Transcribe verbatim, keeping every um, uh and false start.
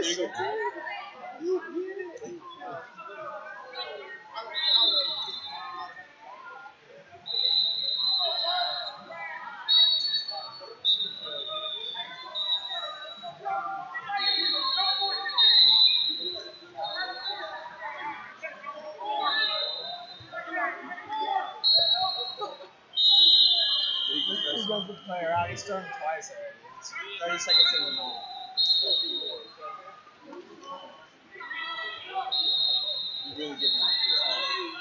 so good. You get it. He runs the player out. He's done twice already. It's thirty seconds in the match. You really get me.